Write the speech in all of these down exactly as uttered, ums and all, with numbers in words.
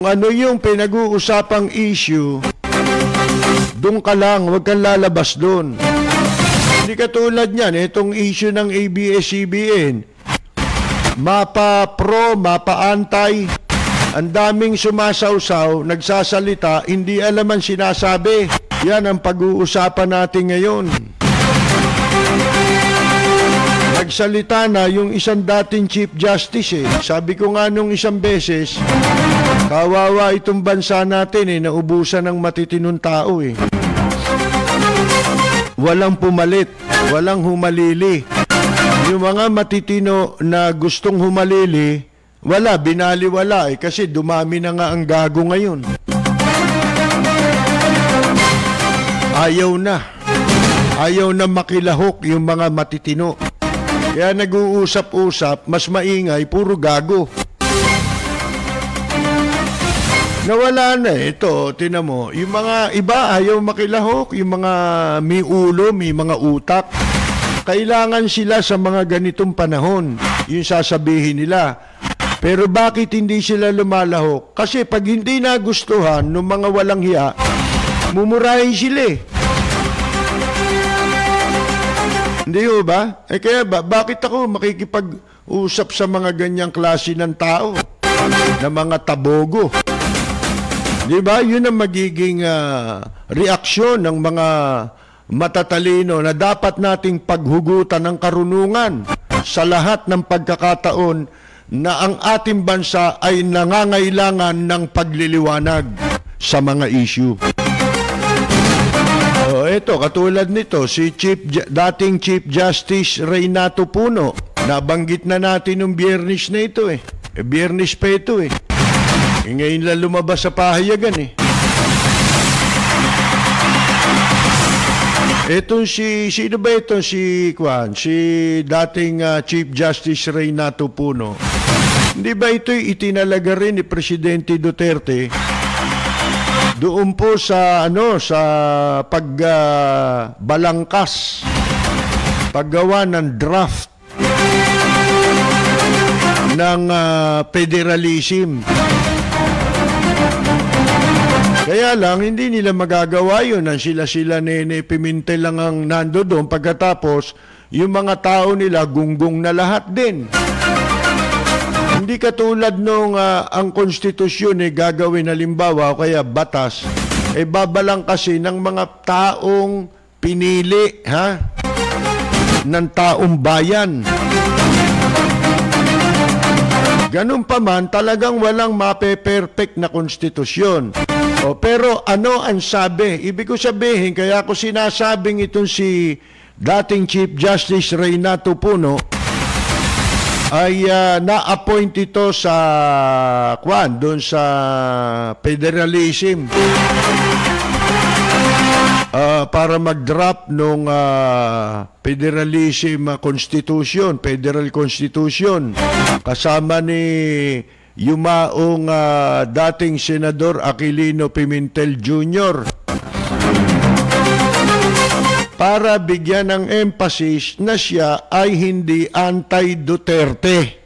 ano yung pinag-uusapang issue, doon ka lang, huwag kang lalabas doon. Hindi katulad niyan, itong issue ng A B S C B N. Mapa pro, mapa anti, ang daming sumasawsaw, nagsasalita, hindi alam ang sinasabi. Yan ang pag-uusapan natin ngayon. Nagsalita na yung isang dating Chief Justice eh. Sabi ko nga nung isang beses, kawawa itong bansa natin eh, naubusan ng matitinong tao eh. Walang pumalit, walang humalili. Yung mga matitino na gustong humalili, wala, binaliwala eh, kasi dumami na nga ang gago ngayon. Ayaw na. Ayaw na makilahok yung mga matitino. Kaya nag-uusap-usap, mas maingay, puro gago. Nawala na eh. Ito, tinan mo, yung mga iba ayaw makilahok, yung mga may ulo, may mga utak. Kailangan sila sa mga ganitong panahon, yung sasabihin nila. Pero bakit hindi sila lumalahok? Kasi pag hindi nagustuhan ng mga walang hiya, mumurahin sila eh. Hindi ho ba? Eh kaya ba, bakit ako makikipag-usap sa mga ganyang klase ng tao? Na mga tabogo. Di ba? Yun ang magiging uh, reaksyon ng mga matatalino na dapat nating paghugutan ng karunungan sa lahat ng pagkakataon na ang ating bansa ay nangangailangan ng pagliliwanag sa mga issue. O, ito, katulad nito, si Chief, dating Chief Justice Reynato Puno, nabanggit na natin ng Biyernes na ito eh. E, Biyernes pa ito eh. E, ngayon lang lumabas sa pahayagan eh. Ito si, sino ba ito si Kwan? Si dating uh, Chief Justice Reynato Puno. Hindi ba ito'y itinalaga rin ni Presidente Duterte doon po sa ano sa pagbalangkas, uh, paggawa ng draft ng uh, federalism. Kaya lang, hindi nila magagawa yun. Ang sila-sila Nene Pimentel lang ang nando doon. Pagkatapos, yung mga tao nila, gunggong na lahat din. Hindi katulad nung uh, ang konstitusyon eh, gagawin halimbawa o kaya batas, eh babalang kasi ng mga taong pinili, ha? Ng taong bayan. Ganun pa man, talagang walang mape-perfect na konstitusyon. O, pero ano ang sabi? Ibig ko sabihin, kaya ako sinasabing itong si dating Chief Justice Reynato Puno ay uh, na-appoint ito sa kwan, doon sa federalism uh, para mag-draft ng uh, federalism uh, constitution, federal constitution, kasama ni yumaong uh, dating Senador Aquilino Pimentel Junior para bigyan ng emphasis na siya ay hindi anti-Duterte.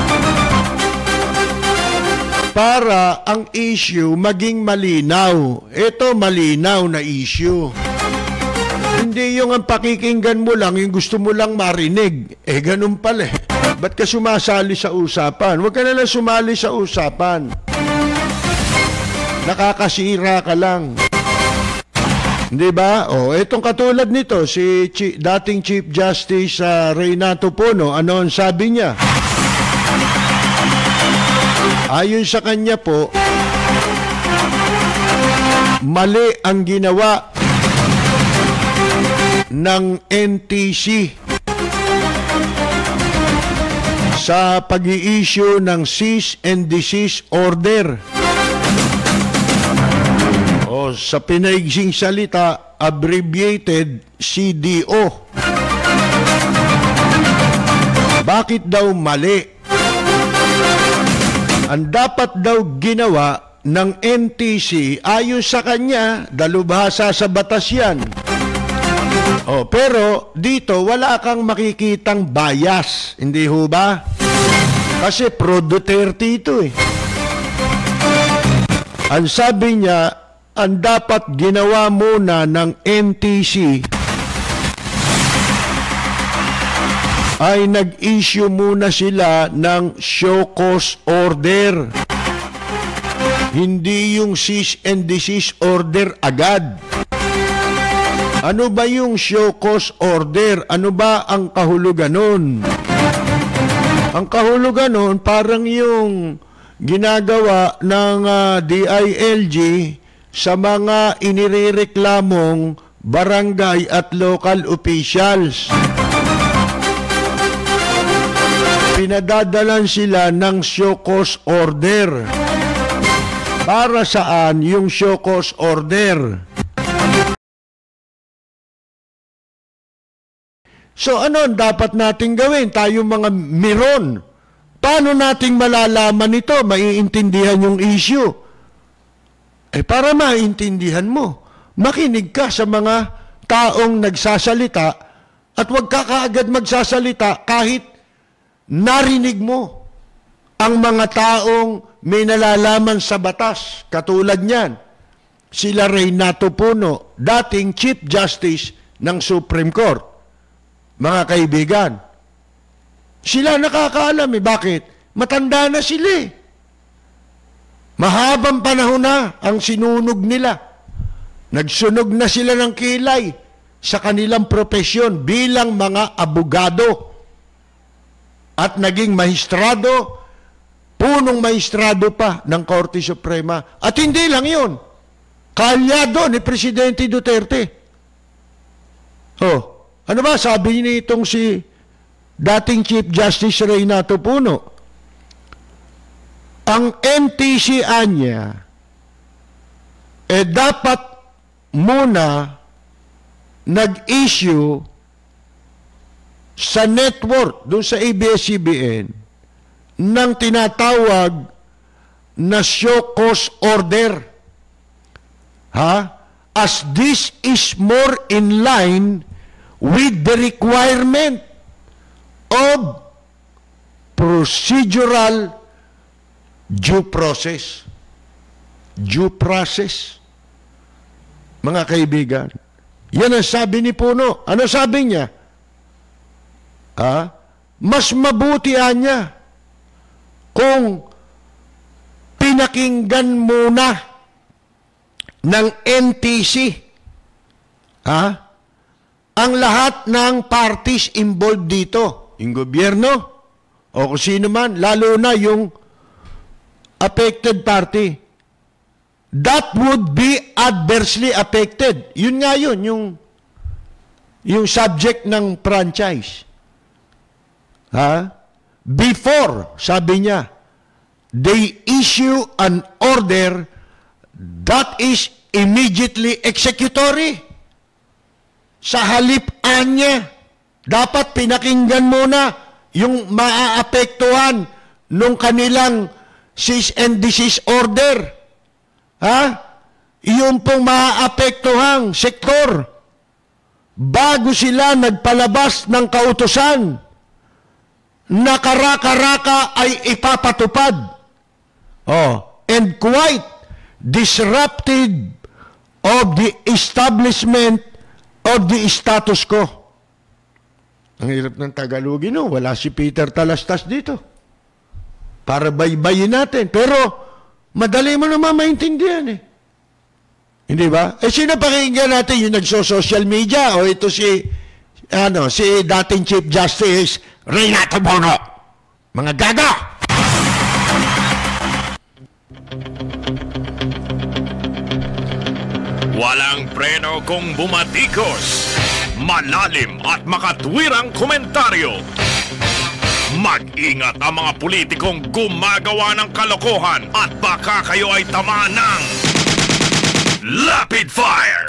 Para ang issue maging malinaw. Ito malinaw na issue. Hindi yung ang pakikinggan mo lang, yung gusto mo lang marinig. Eh, ganun pala eh. Ba't ka sumasali sa usapan? Huwag ka na lang sumali sa usapan. Nakakasira ka lang. Di ba? O, itong katulad nito, si Chi, dating Chief Justice uh, Reynato Puno, ano ang sabi niya? Ayon sa kanya po, mali ang ginawa ng N T C sa pag-i-issue ng cease and desist order. O sa pinaigsing salita, abbreviated C D O. Bakit daw mali? Ang dapat daw ginawa ng N T C ayon sa kanya, dalubhasa sa batas yan. O, pero dito wala kang makikitang bias, hindi ho ba? Kasi pro Duterte ito eh. Ang sabi niya, ang dapat ginawa muna ng N T C ay nag-issue muna sila ng show cause order. Hindi yung cease and desist order agad. Ano ba yung show cause order? Ano ba ang kahulugan nun? Ang kahulugan nun, parang yung ginagawa ng uh, D I L G sa mga inirereklamong barangay at local officials. Pinadadalan sila ng show cause order. Para saan yung show cause order? So ano ang dapat nating gawin? Tayo mga miron. Paano nating malalaman ito? Maiintindihan yung issue. Eh para maintindihan mo, makinig ka sa mga taong nagsasalita at huwag ka kaagad magsasalita kahit narinig mo ang mga taong may nalalaman sa batas. Katulad niyan, sila Reynato Puno, dating Chief Justice ng Supreme Court. Mga kaibigan, sila nakakaalam eh. Bakit? Matanda na sila eh. Mahabang panahon na ang sinunog nila. Nagsunog na sila ng kilay sa kanilang propesyon bilang mga abogado at naging mahistrado, punong mahistrado pa ng Korte Suprema. At hindi lang yun, kaalyado ni Presidente Duterte. Oh, ano ba sabi nitong si dating Chief Justice Reynato Puno? Ang N T C anya, eh dapat muna nag-issue sa network, doon sa A B S C B N, ng tinatawag na show cause order. Ha? As this is more in line with the requirement of procedural due process. Due process. Mga kaibigan, yan ang sabi ni Puno. Ano sabi niya? Ah, mas mabuti niya kung pinakinggan muna ng N T C ah, ang lahat ng parties involved dito. Yung gobyerno o kung sino man, lalo na yung affected party. That would be adversely affected. Yun nga yun, yung, yung subject ng franchise. Ha? Before, sabi niya, they issue an order that is immediately executory. Sa halip anya, dapat pinakinggan muna yung maaapektuhan nung kanilang cease and desist order. Ha? Yung pong maaapektuhang sektor bago sila nagpalabas ng kautusan na karaka-raka ay ipapatupad. Oh, and quite disruptive of the establishment of the status quo. Ang hirap ng Tagalogin, no? Wala si Peter Talastas dito para baybayin natin. Pero madali mo naman maintindihan eh. Hindi ba? Eh sino pakinggan natin yung nagso-social media o ito si ano, si dating Chief Justice Reynato Puno? Mga gaga! Walang preno kung bumatikos. Malalim at makatwirang komentaryo. Mag-ingat ang mga politikong gumagawa ng kalokohan at baka kayo ay tamaan ng Rapid Fire!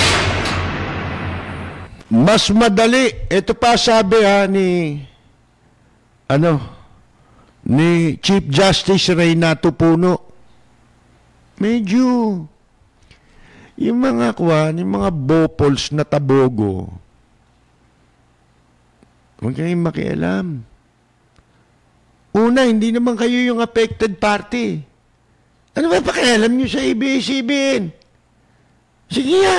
Mas madali. Ito pa sabi ha ni ano ni Chief Justice Reynato Puno. Medyo yung mga kwan, yung mga bopols na tabogo, huwag kayong makialam. Una, hindi naman kayo yung affected party. Ano ba pakialam nyo sa A B S C B N? Sige nga.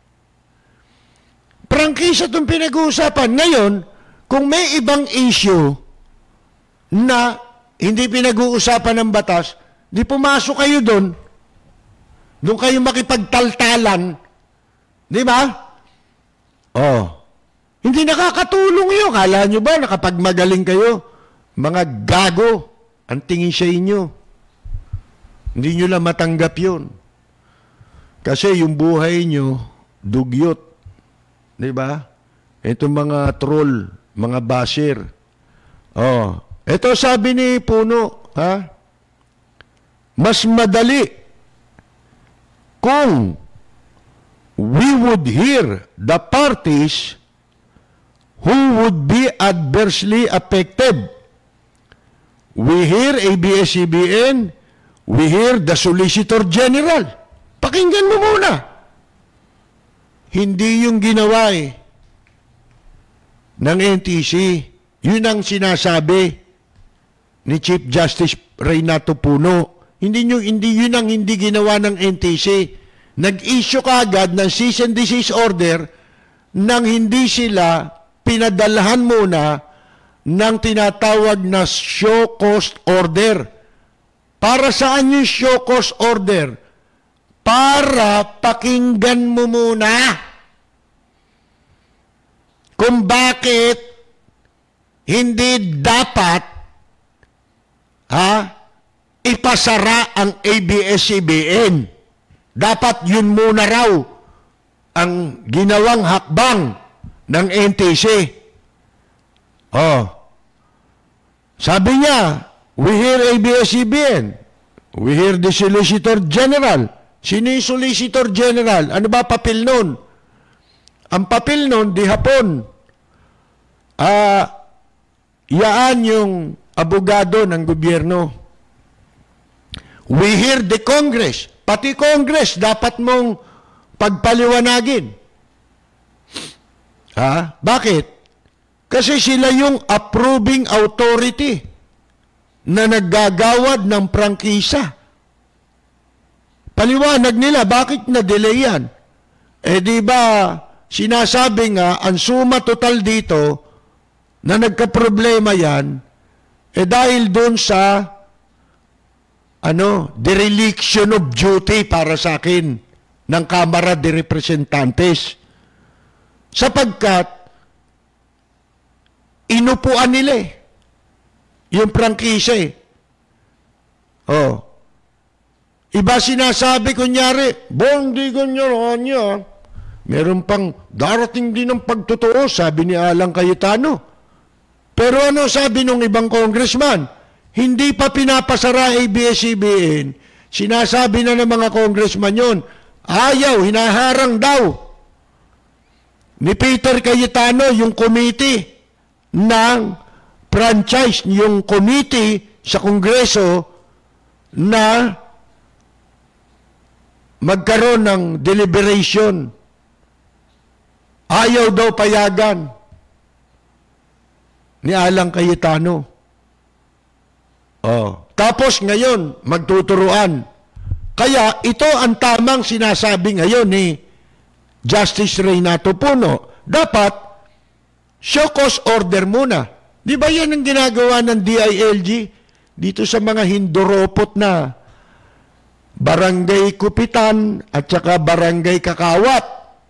Prangkisa itong pinag-uusapan. Ngayon, kung may ibang issue na hindi pinag-uusapan ng batas, di pumasok kayo doon. Doon kayo makipagtaltalan. Di ba? Oh. Hindi nakakatulong yun. Kala nyo ba nakapagmagaling kayo? Mga gago ang tingin sa inyo. Hindi nyo lang matanggap yun. Kasi yung buhay nyo, dugyot. Di ba? Itong mga troll, mga basher. Oh. Ito sabi ni Puno, ha? Mas madali kung we would hear the parties who would be adversely affected. We hear A B S C B N, we hear the Solicitor General. Pakinggan mo muna. Hindi yung ginawa eh ng N T C. Yun ang sinasabi ni Chief Justice Reynato Puno. Hindi, nyo, hindi yun ang hindi ginawa ng N T C. Nag-issue kaagad ng cease and desist order nang hindi sila pinadalahan muna ng tinatawag na show cause order. Para saan yung show cause order? Para pakinggan mo muna kung bakit hindi dapat ha, ipasara ang A B S C B N. Dapat yun muna raw ang ginawang hakbang ng N T C. Oh. Sabi niya, we hear A B S C B N. We hear the Solicitor General. Sino yung Solicitor General? Ano ba papel nun? Ang papel nun, di hapon. Ah, uh, yaan yung abogado ng gobyerno. We hear the Congress. Pati Congress, dapat mong pagpaliwanagin. Ha? Bakit? Kasi sila yung approving authority na naggagawad ng prangkisa. Paliwanag nila, bakit na-delay yan? Eh di ba, sinasabi nga, ang suma total dito, na nagka-problema yan, eh dahil doon sa ano, dereliction of duty para sa akin ng Kamara de Representantes. Sapagkat inupuan nila eh. Yung prangkisa eh. Oh. Iba sinasabi, kunyari, bong di ganyan niya. Meron pang darating din ng pagtotoo, sabi ni Alang Cayetano. Pero ano sabi nung ibang congressman? Hindi pa pinapasara A B S C B N. Sinasabi na ng mga congressman yun. Ayaw, hinaharang daw ni Peter Cayetano yung committee ng franchise, yung committee sa Kongreso na magkaroon ng deliberation. Ayaw daw payagan ni Alang Cayetano. Oh. Tapos ngayon, magtuturuan. Kaya ito ang tamang sinasabi ngayon ni Justice Reynato Puno. Dapat, show cause order muna. Di ba yan ang ginagawa ng D I L G? Dito sa mga hinduropot na barangay Kupitan at saka barangay Kakawat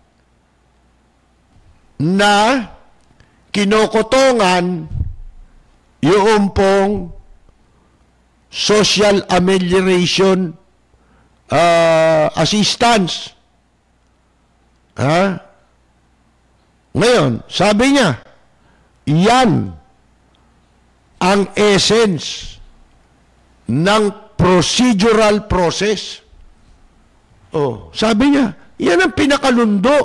na kinokotongan yung pong social amelioration uh, assistance. Ha? Ngayon, sabi niya, yan ang essence ng procedural process. Oh, sabi niya, yan ang pinakalundo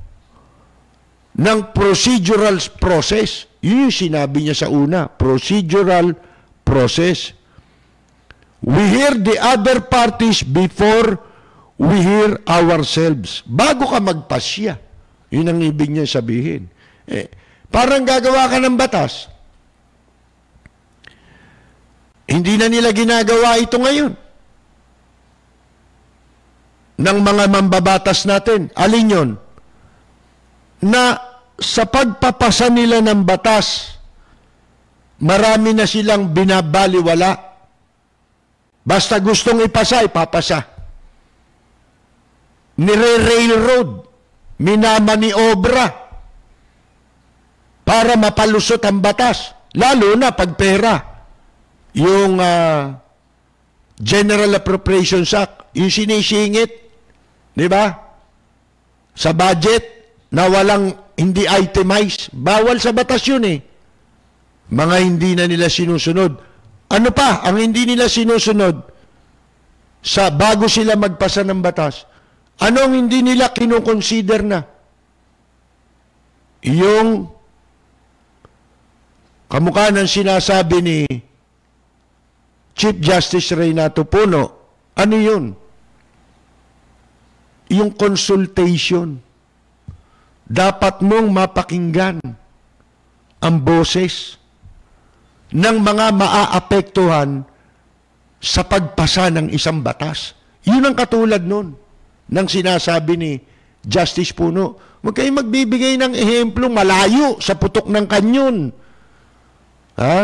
ng procedural process. Yun yung sinabi niya sa una, procedural process. We hear the other parties before we hear ourselves. Bago ka magpasya. Yun ang ibig niya sabihin. Eh, parang gagawa ka ng batas. Hindi na nila ginagawa ito ngayon. ng mga mambabatas natin. Alin yun? Na sa pagpapasa nila ng batas, marami na silang binabaliwala. Basta gustong ipasa, ipapasa. Nire-railroad, minamaniobra para mapalusot ang batas. Lalo na pag pera. Yung uh, General Appropriations Act, yung sinisingit, di ba? Sa budget, na walang hindi itemized. Bawal sa batas yun eh. Mga hindi na nila sinusunod. Ano pa ang hindi nila sinusunod sa bago sila magpasa ng batas? Ano ang hindi nila kinukonsider na? Yung kamukha ng sinasabi ni Chief Justice Renato Puno, ano yun? Yung consultation. Dapat mong mapakinggan ang boses ng mga maaapektuhan sa pagpasa ng isang batas. Yun ang katulad nun ng sinasabi ni Justice Puno. Huwag kayo magbibigay ng ehemplo malayo sa putok ng kanyon. Ha?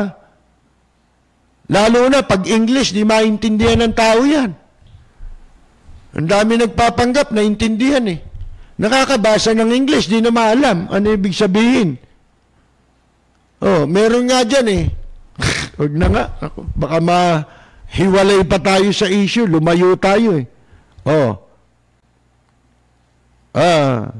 Lalo na pag English, di maintindihan ng tao yan. Ang dami nagpapanggap, naintindihan eh. Nakakabasa ng English, di na maalam ano ibig sabihin. Oh, meron nga dyan eh. Huwag na nga. Baka mahiwalay pa tayo sa issue, lumayo tayo eh. Oh. Ah.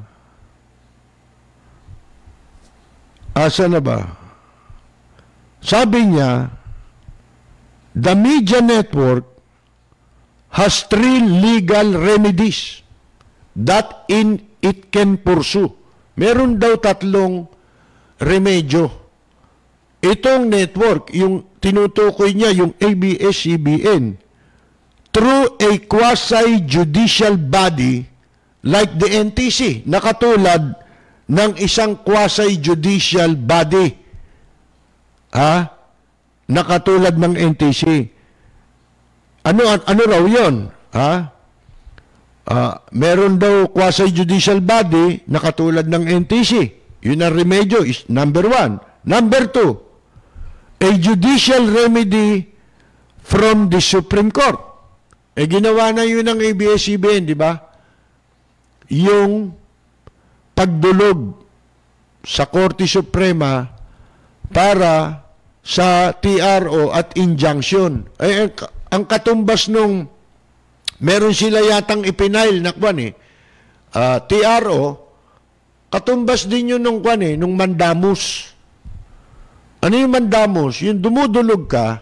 Asa na ba? Sabi niya, the media network has three legal remedies that in it can pursue. Meron daw tatlong remedyo. Itong network, yung tinutukoy niya, yung A B S C B N, through a quasi-judicial body like the N T C, nakatulad ng isang quasi-judicial body. Ha? Nakatulad ng N T C. Ano, ano raw yun? Ha? Uh, meron daw quasi-judicial body na katulad ng N T C. Yun ang remedyo is number one. Number two, a judicial remedy from the Supreme Court. Eh, ginawa na yun ng A B S C B N, di ba? Yung pagdulog sa Korte Suprema para sa T R O at injunction. Eh, ang katumbas nung meron sila yatang ipinail na kwan eh. Uh, T R O, katumbas din yun nung kwan eh, nung mandamus. Ano yung mandamus? Yung dumudulog ka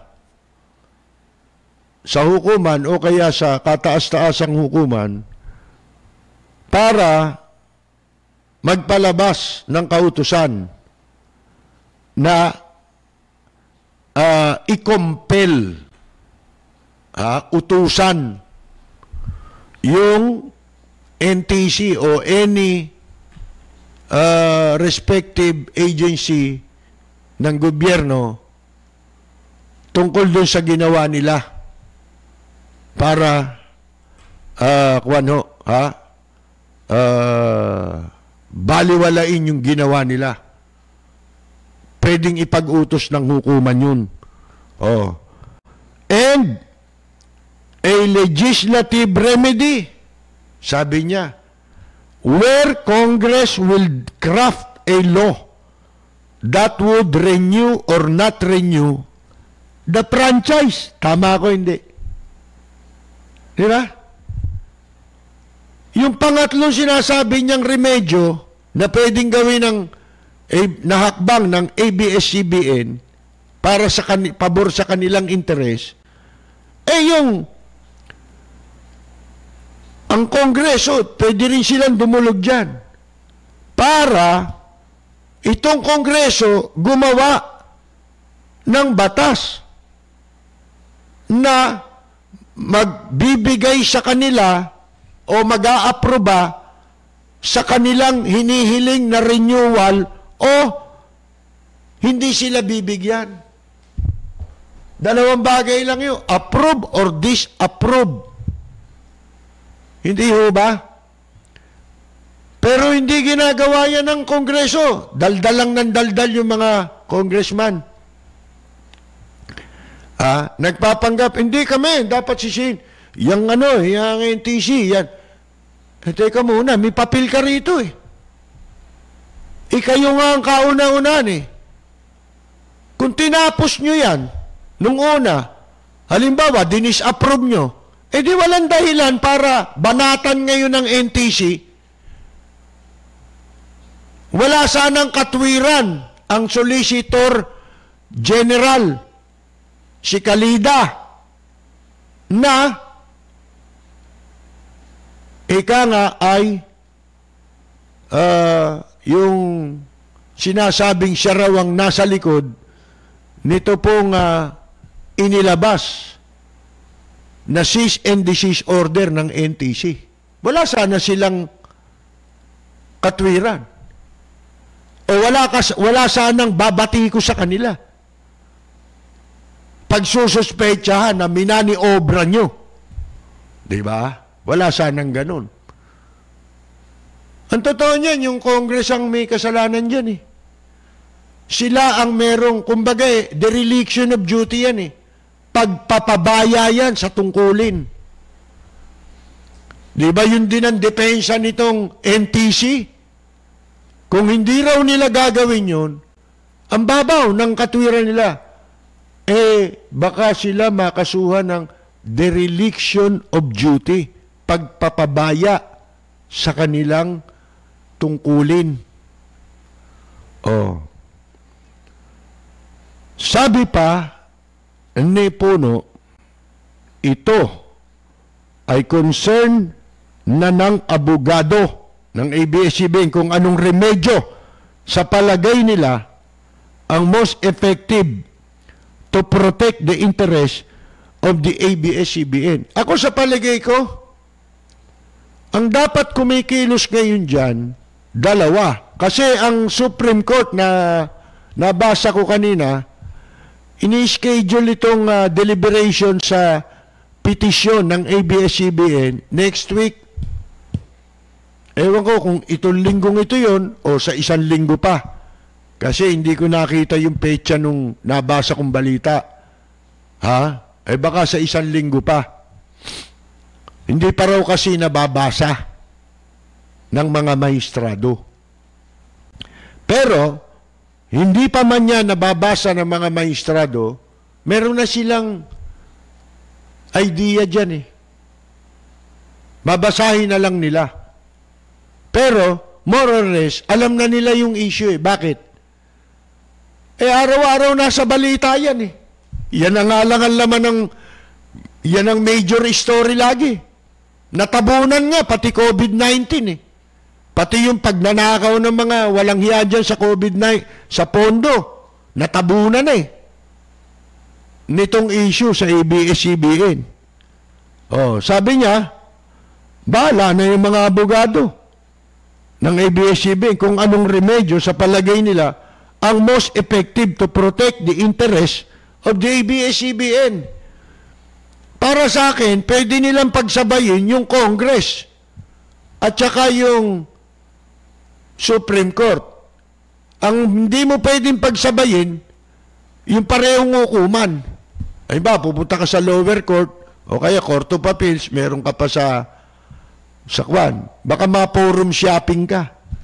sa hukuman o kaya sa kataas-taasang hukuman para magpalabas ng kautusan na uh, i-compel, uh, utusan yung N T C o any uh, respective agency ng gobyerno tungkol doon sa ginawa nila para uh, kuwano, ha? Uh, baliwalain yung ginawa nila. Pwedeng ipag-utos ng hukuman yun. Oh. And a legislative remedy, sabi niya, where Congress will craft a law that would renew or not renew the franchise. Tama ako, hindi? Di ba? Yung pangatlong sinasabi niyang remedyo na pwedeng gawin ng eh, nahakbang ng A B S C B N para sa kan pabor sa kanilang interes, eh yung ang Kongreso, pwede rin silang dumulog dyan para itong Kongreso gumawa ng batas na magbibigay sa kanila o mag-aaproba sa kanilang hinihiling na renewal o hindi sila bibigyan. Dalawang bagay lang yun, approve or disapprove. Hindi ho ba? Pero hindi ginagawa yan ng Kongreso. Daldal lang ng daldal yung mga congressman. Ah, nagpapanggap, hindi kami, dapat sisihin. Yung ano, yung N T C, yan. Eh, teka muna, may papel ka rito eh. Ikayo nga ang kauna-unahan eh. Kung tinapos nyo yan, nung una, halimbawa, dinis-approve nyo, eh di walang dahilan para banatan ngayon ng N T C. Wala sanang katwiran ang Solicitor General, si Calida, na ika nga ay uh, yung sinasabing siya raw ang nasa likod nito pong uh, inilabas na cease and desist order ng N T C. Wala sana silang katwiran. O wala, kas, wala sanang babati ko sa kanila. Pagsususpechahan na minani obra nyo. Diba? Wala sanang ganun. Ang totoo niyan, yung Congress ang may kasalanan dyan eh. Sila ang merong, kumbaga eh, dereliction of duty yan eh. Pagpapabaya yan sa tungkulin. Diba yun din ang depensa nitong N T C? Kung hindi raw nila gagawin yun, ang babaw ng katwiran nila, eh baka sila makasuhan ng dereliction of duty, pagpapabaya sa kanilang tungkulin. Oh. Sabi pa ni Puno, ito ay concern na ng abogado ng A B S C B N kung anong remedyo sa palagay nila ang most effective to protect the interest of the A B S C B N. Ako sa palagay ko, ang dapat kumikilos ngayon dyan, dalawa. Kasi ang Supreme Court na nabasa ko kanina, ini-schedule itong uh, deliberation sa petisyon ng A B S C B N next week. Ewan ko kung itong linggong ito yon o sa isang linggo pa. Kasi hindi ko nakita yung petsa nung nabasa kong balita. Ha? Eh baka sa isang linggo pa. Hindi pa raw kasi nababasa ng mga maestrado. Pero, hindi pa man yan nababasa ng mga maestrado, meron na silang idea dyan eh. Babasahin na lang nila. Pero, more or less, alam na nila yung issue eh. Bakit? Eh, araw-araw nasa balita yan eh. Yan ang nga lang ang laman ng, yan ang major story lagi. Natabunan nga, pati COVID nineteen eh. Pati yung pagnanakaw ng mga walang hiya dyan sa COVID nineteen, sa pondo, natabunan eh. Nitong issue sa A B S C B N. Oh, sabi niya, bahala na yung mga abogado ng A B S C B N kung anong remedyo sa palagay nila ang most effective to protect the interest of the A B S C B N. Para sa akin, pwede nilang pagsabayin yung Congress at saka yung Supreme Court. Ang hindi mo pwedeng pagsabayin, yung parehong hukuman. Ay ba, pupunta ka sa lower court o kaya Court of Appeals, meron ka pa sa sa kwan. Baka ma-forum shopping ka.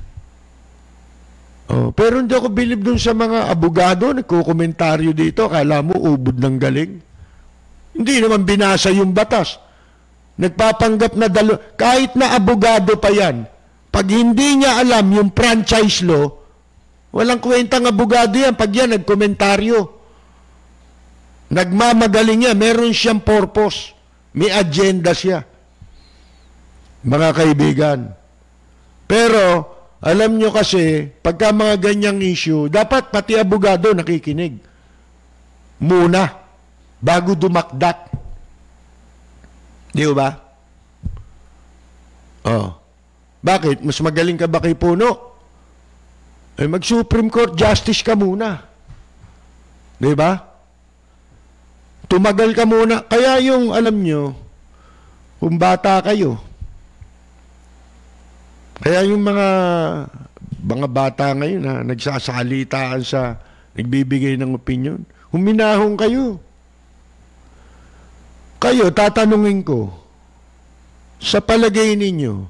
Oh, pero hindi ako bilib dun sa mga abogado, nagkukomentaryo dito, akala mo ubod ng galing. Hindi naman binasa yung batas. Nagpapanggap na dalo, kahit na abogado pa yan, pag hindi niya alam yung franchise law, walang kwentang abogado yan. Pag yan, nagkomentaryo. Nagmamagaling niya, meron siyang purpose. May agenda siya. Mga kaibigan. Pero, alam nyo kasi, pagka mga ganyang issue, dapat pati abogado nakikinig. Muna, bago dumakdak. Di ba? Oh. Bakit? Mas magaling ka ba kay Puno? Eh, mag-Supreme Court Justice ka muna. Di ba? Tumagal ka muna. Kaya yung, alam nyo, kung bata kayo, Kaya yung mga mga bata ngayon na nagsasalitaan sa nagbibigay ng opinion, huminahon kayo. Kayo, tatanungin ko, sa palagay ninyo,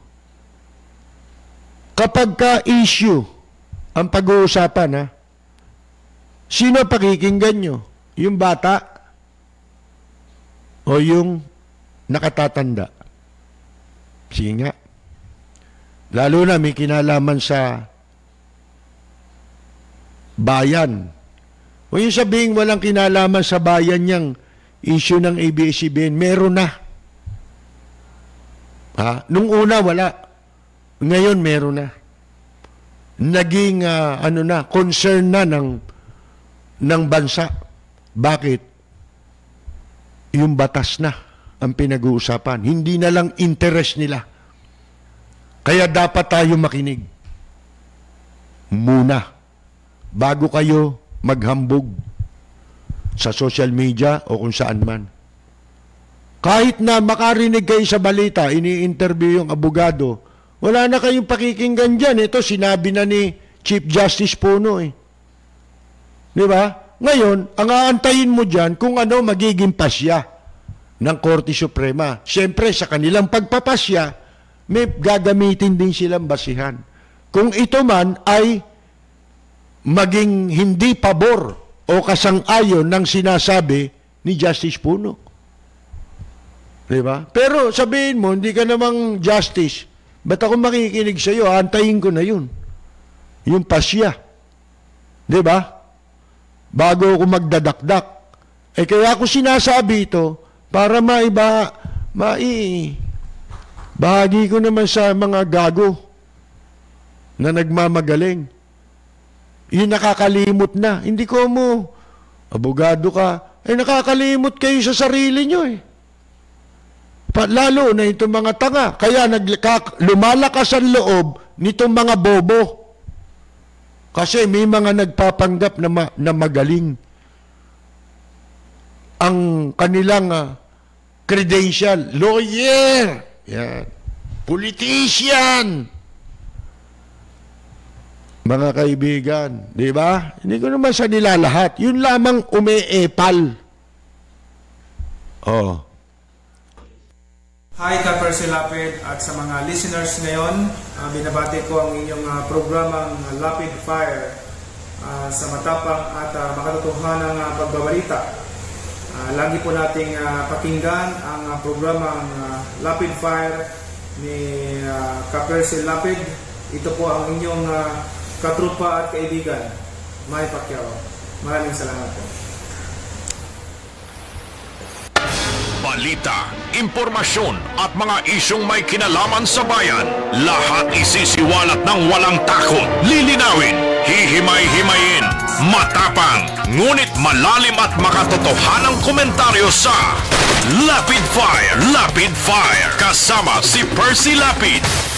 kapag ka-issue ang pag-uusapan, ha, sino pakikinggan nyo? Yung bata o yung nakatatanda? Sige nga. Lalo na may kinalaman sa bayan. O yung sabihing walang kinalaman sa bayan niyang issue ng A B S C B N, meron na. Ha? Nung una, wala. Ngayon, meron na. Naging, uh, ano na, concern na ng, ng bansa. Bakit? Yung batas na ang pinag-uusapan. Hindi na lang interest nila. Kaya dapat tayo makinig. Muna. Bago kayo maghambog sa social media o kung saan man. Kahit na makarinig kayo sa balita, ini-interview yung abogado, wala na kayong pakikinggan dyan. Ito, sinabi na ni Chief Justice Puno eh. Di ba? Ngayon, ang aantayin mo dyan kung ano magiging pasya ng Korte Suprema. Siyempre, sa kanilang pagpapasya, may gagamitin din silang basihan. Kung ito man ay maging hindi pabor o kasang-ayon ng sinasabi ni Justice Puno. Diba? Pero sabihin mo, hindi ka namang justice. Ba't ako makikinig sa iyo? Antayin ko na yun. Yung pasya. Diba? Bago ako magdadakdak. Eh kaya ako sinasabi ito para maiba, mai, bahagi ko naman sa mga gago na nagmamagaling. Yung nakakalimot na. Hindi ko mo, abogado ka, eh nakakalimot kayo sa sarili nyo eh. Pa, lalo na itong mga tanga. Kaya nagkak, lumalakas ang loob nitong mga bobo. Kasi may mga nagpapanggap na, ma, na magaling. Ang kanilang uh, credential, lawyer, yan, politician. Mga kaibigan, di ba? Hindi ko naman sa nila lahat. Yun lamang umeepal. Oh. Hi, Ka-Percy Lapid at sa mga listeners ngayon, uh, binabati ko ang inyong uh, programang uh, Lapid Fire uh, sa matapang at uh, makatotohanang uh, pagbabalita. Uh, lagi po nating uh, pakinggan ang uh, programang uh, Lapid Fire ni uh, Ka-Percy Lapid. Ito po ang inyong uh, katrupa at kaibigan, May Pacquiao. Maraming salamat po. Balita, impormasyon at mga isyong may kinalaman sa bayan. Lahat isisiwalat ng walang takot. Lilinawin, hihimay-himayin, matapang, ngunit malalim at makatotohanang komentaryo sa Lapid Fire, Lapid Fire. Kasama si Percy Lapid.